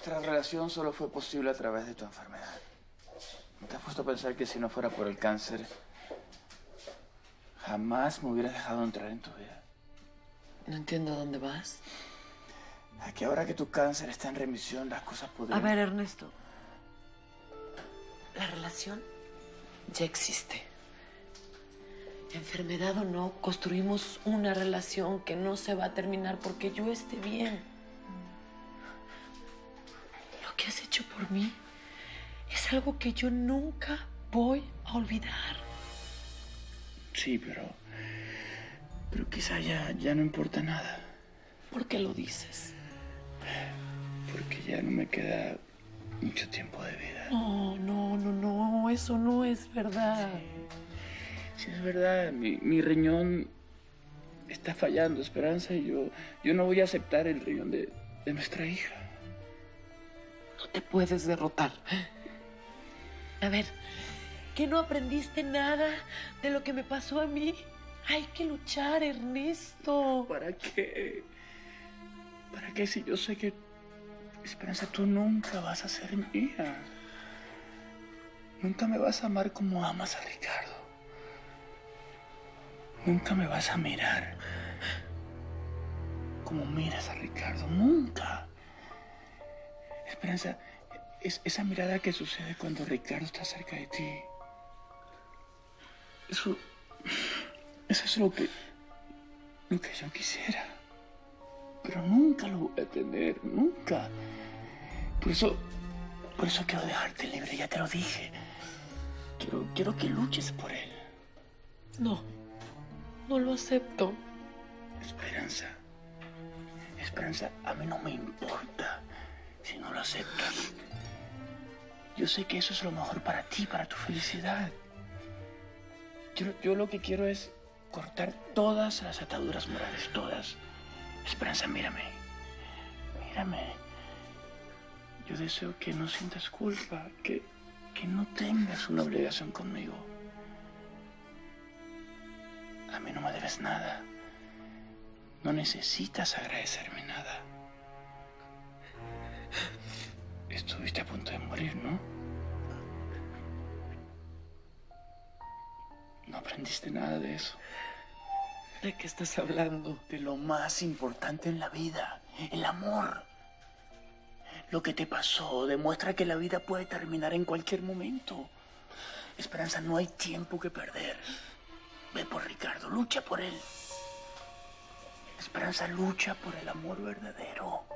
Nuestra relación solo fue posible a través de tu enfermedad. ¿No te has puesto a pensar que si no fuera por el cáncer, jamás me hubieras dejado entrar en tu vida? No entiendo a dónde vas. A que ahora que tu cáncer está en remisión, las cosas podrían... A ver, Ernesto. La relación ya existe. Enfermedad o no, construimos una relación que no se va a terminar porque yo esté bien. Lo que has hecho por mí es algo que yo nunca voy a olvidar. Sí, pero quizá ya no importa nada. ¿Por qué lo dices? Porque ya no me queda mucho tiempo de vida. No, eso no es verdad. Sí, es verdad. Mi riñón está fallando, Esperanza, y yo no voy a aceptar el riñón de nuestra hija. No te puedes derrotar. A ver, ¿que no aprendiste nada de lo que me pasó a mí? Hay que luchar, Ernesto. ¿Para qué? ¿Para qué si yo sé que, Esperanza, tú nunca vas a ser mía? Nunca me vas a amar como amas a Ricardo. Nunca me vas a mirar como miras a Ricardo. Nunca. Esperanza, esa mirada que sucede cuando Ricardo está cerca de ti. Eso es lo que yo quisiera. Pero nunca lo voy a tener, nunca. Por eso quiero dejarte libre, ya te lo dije. Quiero que luches por él. No lo acepto. Esperanza, a mí no me importa si no lo aceptas. Yo sé que eso es lo mejor para ti, para tu felicidad. Yo lo que quiero es cortar todas las ataduras morales, todas. Esperanza, mírame. Yo deseo que no sientas culpa, que no tengas una obligación conmigo. A mí no me debes nada. No necesitas agradecerme nada. Estuviste a punto de morir, ¿no? No aprendiste nada de eso. ¿De qué estás hablando? De lo más importante en la vida, el amor. Lo que te pasó demuestra que la vida puede terminar en cualquier momento. Esperanza, no hay tiempo que perder. Ve por Ricardo, lucha por él. Esperanza, lucha por el amor verdadero.